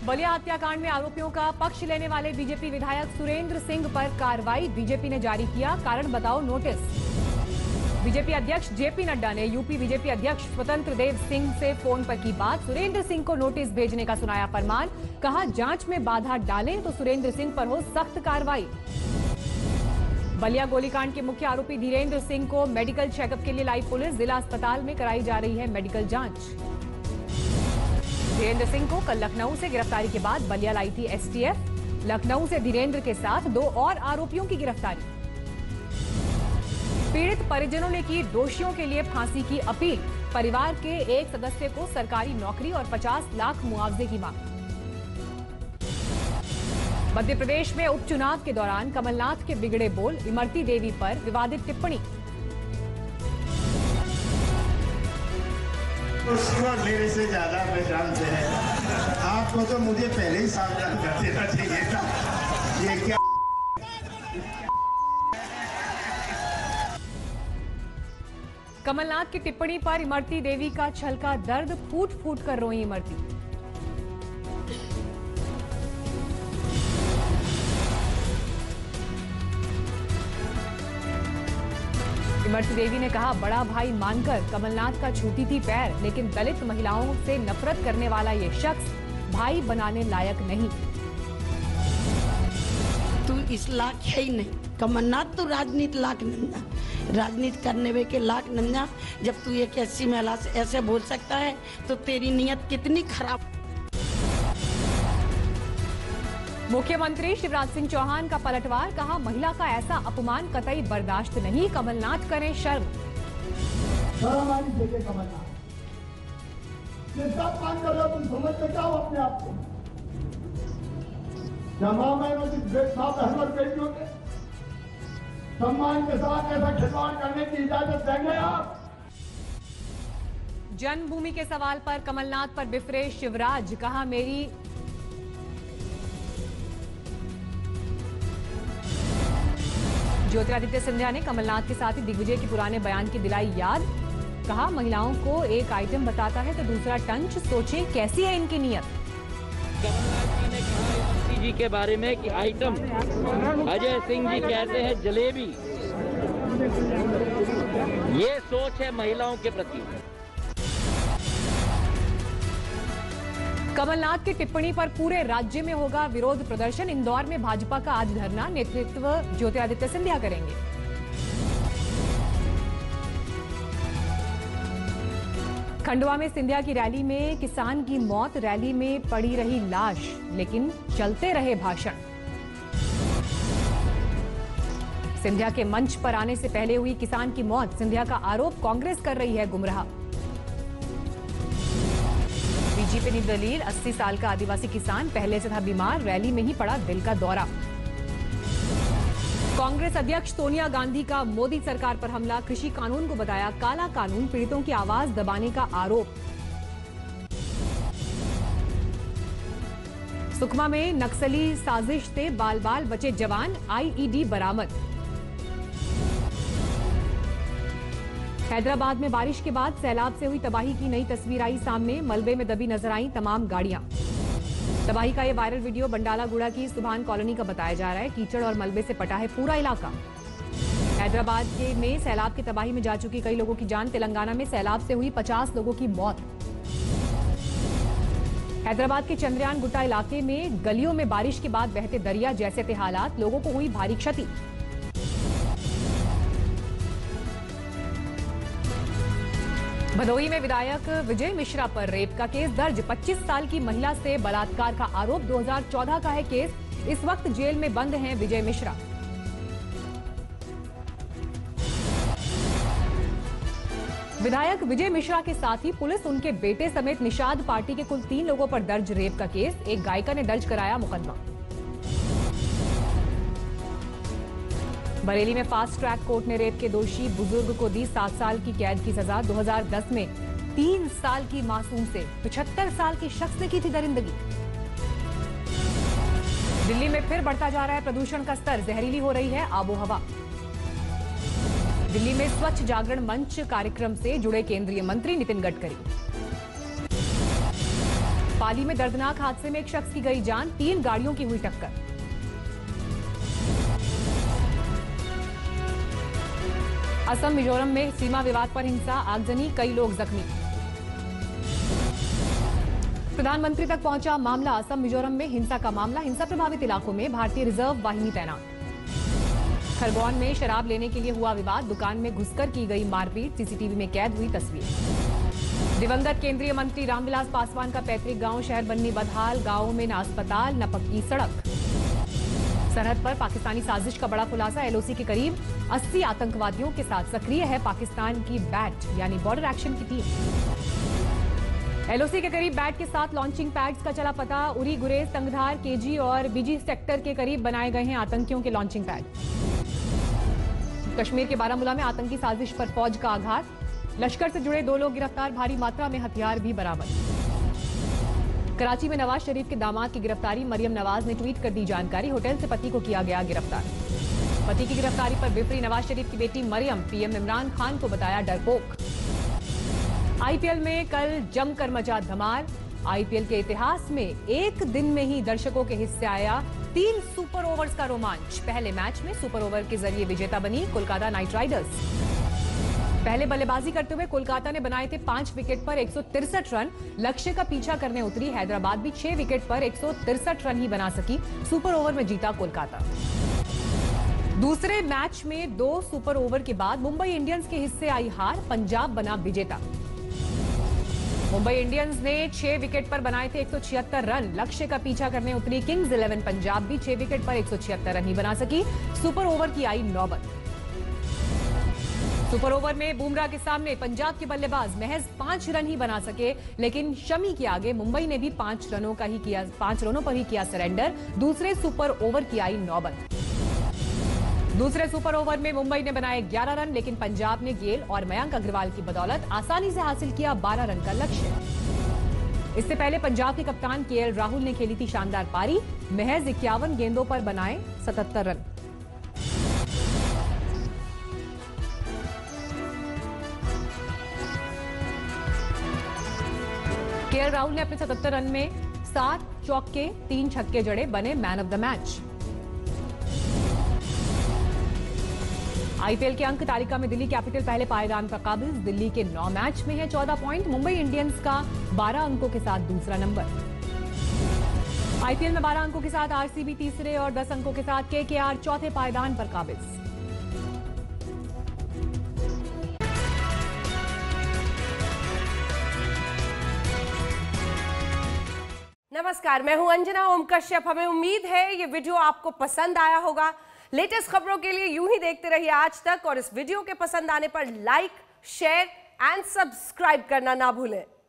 बलिया हत्याकांड में आरोपियों का पक्ष लेने वाले बीजेपी विधायक सुरेंद्र सिंह पर कार्रवाई। बीजेपी ने जारी किया कारण बताओ नोटिस। बीजेपी अध्यक्ष जेपी नड्डा ने यूपी बीजेपी अध्यक्ष स्वतंत्र देव सिंह से फोन पर की बात। सुरेंद्र सिंह को नोटिस भेजने का सुनाया फरमान। कहा जांच में बाधा डालें तो सुरेंद्र सिंह पर हो सख्त कार्रवाई। बलिया गोलीकांड के मुख्य आरोपी धीरेन्द्र सिंह को मेडिकल चेकअप के लिए लाई पुलिस। जिला अस्पताल में कराई जा रही है मेडिकल जांच। धीरेन्द्र सिंह को कल लखनऊ से गिरफ्तारी के बाद बलिया लाई थी एसटीएफ। लखनऊ से धीरेन्द्र के साथ 2 और आरोपियों की गिरफ्तारी। पीड़ित परिजनों ने की दोषियों के लिए फांसी की अपील। परिवार के एक सदस्य को सरकारी नौकरी और 50 लाख मुआवजे की मांग। मध्य प्रदेश में उपचुनाव के दौरान कमलनाथ के बिगड़े बोल। इमरती देवी पर विवादित टिप्पणी। तो शिवा मेरे से ज्यादा पहचानते हैं आपको, तो मुझे पहले ही सावधान कर देना चाहिए था। ये क्या कमलनाथ की टिप्पणी पर इमरती देवी का छलका दर्द। फूट फूट कर रोई इमरती। इमरती देवी ने कहा बड़ा भाई मानकर कमलनाथ का छूती थी पैर, लेकिन दलित महिलाओं से नफरत करने वाला ये शख्स भाई बनाने लायक नहीं। तू इस लायक है ही नहीं। कमलनाथ तो राजनीति लायक नंदा, राजनीति करने वे के लायक नंदा। जब तू एक ऐसी महिला से ऐसे बोल सकता है तो तेरी नीयत कितनी खराब। मुख्यमंत्री शिवराज सिंह चौहान का पलटवार। कहा महिला का ऐसा अपमान कतई बर्दाश्त नहीं। कमलनाथ करें शर्म। कमलनाथ मान कर रहे हो, तुम समझते क्या हो अपने आप को? जमा में बेटियों के सम्मान के साथ ऐसा खिलवाड़ करने की इजाजत देंगे आप? जन्मभूमि के सवाल पर कमलनाथ पर बिफरे शिवराज। कहा मेरी ज्योतिरादित्य सिंधिया ने कमलनाथ के साथ ही दिग्विजय के पुराने बयान की दिलाई याद। कहा महिलाओं को एक आइटम बताता है तो दूसरा टंच। सोचें कैसी है इनकी नियत। कमलनाथ जी ने कहा इमरती जी के बारे में कि आइटम अजय सिंह जी कहते हैं जलेबी। ये सोच है महिलाओं के प्रति। कमलनाथ की टिप्पणी पर पूरे राज्य में होगा विरोध प्रदर्शन। इंदौर में भाजपा का आज धरना। नेतृत्व ज्योतिरादित्य सिंधिया करेंगे। खंडवा में सिंधिया की रैली में किसान की मौत। रैली में पड़ी रही लाश, लेकिन चलते रहे भाषण। सिंधिया के मंच पर आने से पहले हुई किसान की मौत। सिंधिया का आरोप कांग्रेस कर रही है गुमराह। बीजेपी ने दलील 80 साल का आदिवासी किसान पहले से था बीमार। रैली में ही पड़ा दिल का दौरा। कांग्रेस अध्यक्ष सोनिया गांधी का मोदी सरकार पर हमला। कृषि कानून को बताया काला कानून। पीड़ितों की आवाज दबाने का आरोप। सुकमा में नक्सली साजिश से बाल बाल बचे जवान। आईईडी बरामद। हैदराबाद में बारिश के बाद सैलाब से हुई तबाही की नई तस्वीर आई सामने। मलबे में दबी नजर आई तमाम गाड़ियां। तबाही का ये वायरल वीडियो बंडालागुड़ा की सुभान कॉलोनी का बताया जा रहा है। कीचड़ और मलबे से पटा है पूरा इलाका। हैदराबाद में सैलाब की तबाही में जा चुकी कई लोगों की जान। तेलंगाना में सैलाब से हुई 50 लोगों की मौत। हैदराबाद के चंद्रयान गुट्टा इलाके में गलियों में बारिश के बाद बहते दरिया जैसे थे हालात। लोगों को हुई भारी क्षति। भदोही में विधायक विजय मिश्रा पर रेप का केस दर्ज। 25 साल की महिला से बलात्कार का आरोप। 2014 का है केस। इस वक्त जेल में बंद हैं विजय मिश्रा। विधायक विजय मिश्रा के साथ ही पुलिस उनके बेटे समेत निषाद पार्टी के कुल 3 लोगों पर दर्ज रेप का केस। एक गायिका ने दर्ज कराया मुकदमा। बरेली में फास्ट ट्रैक कोर्ट ने रेप के दोषी बुजुर्ग को दी 7 साल की कैद की सजा। 2010 में 3 साल की मासूम से 75 साल के शख्स ने की थी दरिंदगी। दिल्ली में फिर बढ़ता जा रहा है प्रदूषण का स्तर। जहरीली हो रही है आबोहवा। दिल्ली में स्वच्छ जागरण मंच कार्यक्रम से जुड़े केंद्रीय मंत्री नितिन गडकरी। पाली में दर्दनाक हादसे में एक शख्स की गई जान, 3 गाड़ियों की हुई टक्कर। असम मिजोरम में सीमा विवाद पर हिंसा, आगजनी, कई लोग जख्मी। प्रधानमंत्री तक पहुंचा मामला, असम मिजोरम में हिंसा का मामला, हिंसा प्रभावित इलाकों में भारतीय रिजर्व वाहिनी तैनात। खरगोन में शराब लेने के लिए हुआ विवाद, दुकान में घुसकर की गई मारपीट, सीसीटीवी में कैद हुई तस्वीर। दिवंगत केंद्रीय मंत्री रामविलास पासवान का पैतृक गांव शहर बन्नी बदहाल, गांव में न अस्पताल न पक्की सड़क। सरहद पर पाकिस्तानी साजिश का बड़ा खुलासा, एलओसी के करीब 80 आतंकवादियों के साथ सक्रिय है पाकिस्तान की बैट यानी बॉर्डर एक्शन की टीम। एलओसी के करीब बैट के साथ लॉन्चिंग पैड्स का चला पता, उरी, गुरेज, तंगधार, केजी और बीजी सेक्टर के करीब बनाए गए हैं आतंकियों के लॉन्चिंग पैड। कश्मीर के बारामूला में आतंकी साजिश पर फौज का आघात, लश्कर से जुड़े 2 लोग गिरफ्तार, भारी मात्रा में हथियार भी बरामद। कराची में नवाज शरीफ के दामाद की गिरफ्तारी, मरियम नवाज ने ट्वीट कर दी जानकारी, होटल से पति को किया गया गिरफ्तार। पति की गिरफ्तारी पर बिफरी नवाज शरीफ की बेटी मरियम, पीएम इमरान खान को बताया डरपोक। आईपीएल में कल जमकर मचा धमाल, आईपीएल के इतिहास में एक दिन में ही दर्शकों के हिस्से आया 3 सुपर ओवर्स का रोमांच। पहले मैच में सुपर ओवर के जरिए विजेता बनी कोलकाता नाइट राइडर्स। पहले बल्लेबाजी करते हुए कोलकाता ने बनाए थे 5 विकेट पर 163 रन, लक्ष्य का पीछा करने उतरी हैदराबाद भी 6 विकेट पर 163 रन ही बना सकी, सुपर ओवर में जीता कोलकाता। दूसरे मैच में 2 सुपर ओवर के बाद मुंबई इंडियंस के हिस्से आई हार, पंजाब बना विजेता। मुंबई इंडियंस ने 6 विकेट पर बनाए थे 176 रन, लक्ष्य का पीछा करने उतरी किंग्स 11 पंजाब भी 6 विकेट पर 176 रन ही बना सकी, सुपर ओवर की आई नौबत। सुपर ओवर में बुमराह के सामने पंजाब के बल्लेबाज महज 5 रन ही बना सके, लेकिन शमी के आगे मुंबई ने भी 5 रनों पर ही किया सरेंडर। दूसरे सुपर ओवर की आई नौबत। दूसरे सुपर ओवर में मुंबई ने बनाए 11 रन, लेकिन पंजाब ने गेल और मयंक अग्रवाल की बदौलत आसानी से हासिल किया 12 रन का लक्ष्य। इससे पहले पंजाब के कप्तान केएल राहुल ने खेली थी शानदार पारी, महज 51 गेंदों पर बनाए 77 रन। केएल राहुल ने अपने 77 रन में 7 चौके 3 छक्के जड़े, बने man of the match. IPL के अंक तालिका में दिल्ली कैपिटल पहले पायदान पर काबिज, दिल्ली के 9 मैच में है 14 पॉइंट, मुंबई इंडियंस का 12 अंकों के साथ दूसरा नंबर। आईपीएल में 12 अंकों के साथ आरसीबी तीसरे और 10 अंकों के साथ केकेआर चौथे पायदान पर काबिज। नमस्कार, मैं हूं अंजना ओम कश्यप। हमें उम्मीद है ये वीडियो आपको पसंद आया होगा। लेटेस्ट खबरों के लिए यूं ही देखते रहिए आज तक, और इस वीडियो के पसंद आने पर लाइक, शेयर एंड सब्सक्राइब करना ना भूलें।